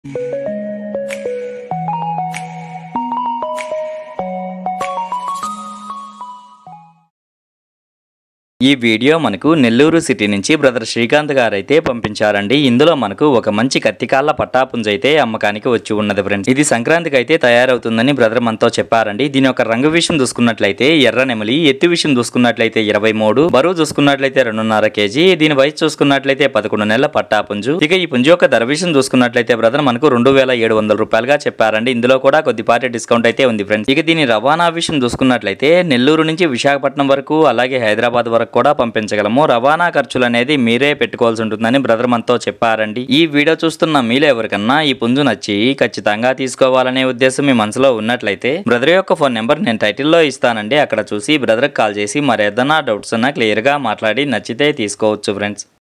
ఈ వీడియో మనకు నెల్లూరు సిటీ నుంచి బ్రదర్ శ్రీకాంత్ గారు అయితే పంపించారండి. ఇందులో మనకు ఒక మంచి కత్తికాళ్ళ పట్టాపుంజ అయితే అమ్మకానికి వచ్చి ఉన్నది ఫ్రెండ్స్. ఇది సంక్రాంతికి అయితే తయారవుతుందని బ్రదర్ మనతో చెప్పారండి. దీని యొక్క రంగు విషయం చూసుకున్నట్లయితే ఎర్ర నెమలి, ఎత్తు విషయం చూసుకున్నట్లయితే 23, బరువు చూసుకున్నట్లయితే 2.5 kg, దీని వయసు చూసుకున్నట్లయితే 11 నెలల పట్టాపుంజు. ఇక ఈ పుంజు యొక్క ధర విషయం చూసుకున్నట్లయితే బ్రదర్ మనకు 2700 రూపాయలుగా చెప్పారండి. ఇందులో కూడా కొద్దిపాటి డిస్కౌంట్ అయితే ఉంది ఫ్రెండ్స్. ఇక దీని రవాణా విషయం చూసుకున్నట్లయితే నెల్లూరు నుంచి విశాఖపట్నం వరకు అలాగే హైదరాబాద్ వరకు కూడా పంపించగలము. రవాణా ఖర్చులు అనేది మీరే పెట్టుకోవాల్సి ఉంటుందని బ్రదర్ మనతో చెప్పారండి. ఈ వీడియో చూస్తున్న మీలో ఎవరికన్నా ఈ పుంజు నచ్చి ఖచ్చితంగా తీసుకోవాలనే ఉద్దేశం మీ మనసులో ఉన్నట్లయితే బ్రదర్ యొక్క ఫోన్ నెంబర్ నేను టైటిల్లో ఇస్తానండి. అక్కడ చూసి బ్రదర్కి కాల్ చేసి మరేదన్నా డౌట్స్ ఉన్నా క్లియర్ గా మాట్లాడి నచ్చితే తీసుకోవచ్చు ఫ్రెండ్స్.